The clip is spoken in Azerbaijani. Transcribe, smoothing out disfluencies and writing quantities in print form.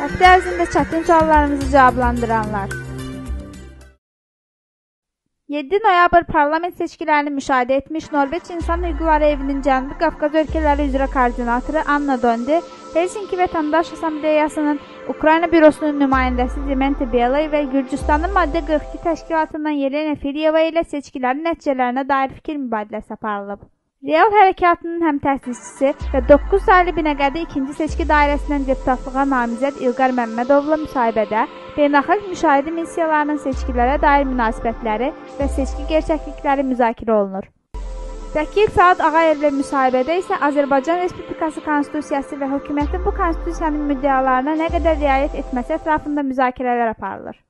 Həftə ərzində çətin suallarımızı cavablandıranlar. 7 noyabr parlament seçkilərini müşahidə etmiş Norveç İnsan Hüquqları Evinin Cənubi Qafqaz ölkələri üzrə koordinatoru Anna Dondi, Helsinki Vətəndaş Assambleyasının Ukrayna bürosunun nümayəndəsi Dementi Belay və Gürcüstanın Maddə 42 təşkilatından Yelena Filyeva ilə seçkilərin nəticələrinə dair fikir mübadiləsi aparılıb. Real Hərəkatının həm təsisçisi və 9 saylı Binəqədi 2-ci seçki dairəsindən deputatlığa namizəd İlqar Məmmədovla müsahibədə beynəlxalq müşahidə missiyalarının seçkilərə dair münasibətləri və seçki gerçəklikləri müzakirə olunur. Vəkil Saad Ağayevlə müsahibədə isə Azərbaycan Respublikası Konstitusiyası və hökumətin bu konstitusiyanın müddəalarına nə qədər riayət etməsi ətrafında müzakirələr aparılır.